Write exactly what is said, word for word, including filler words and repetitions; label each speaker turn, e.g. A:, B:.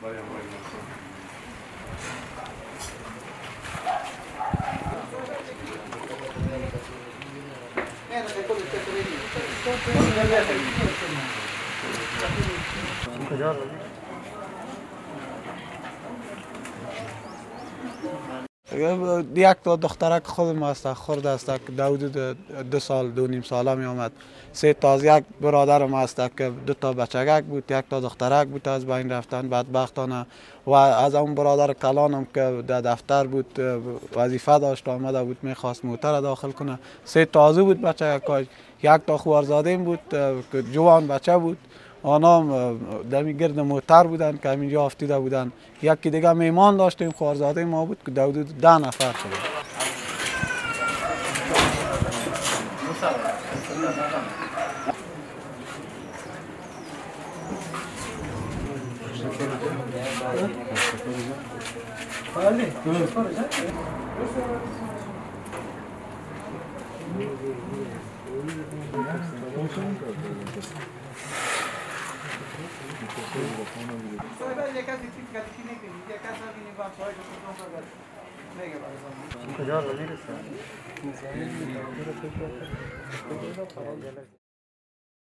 A: یک تا دخترک خودم است، خرد است که حدود دو سال دو نیم ساله می آمد. سه تا از یک برادرم است که دو تا بچگک بود، یک تا دخترک بود از بین رفتن بدبختانه. و از اون برادر کلانم که در دفتر بود وظیفه داشت آمده بود میخواست موتر داخل کنه. سه تازه بود بچگک، یک تا خوارزاده بود که جوان بچه بود، آنها دمی گرد موتر بودن که همینجا افتیده بودن. یکی دیگه میمان داشتیم خوارزاده ما بود که حدود ده نفر شد.
B: کجا رو میرسه؟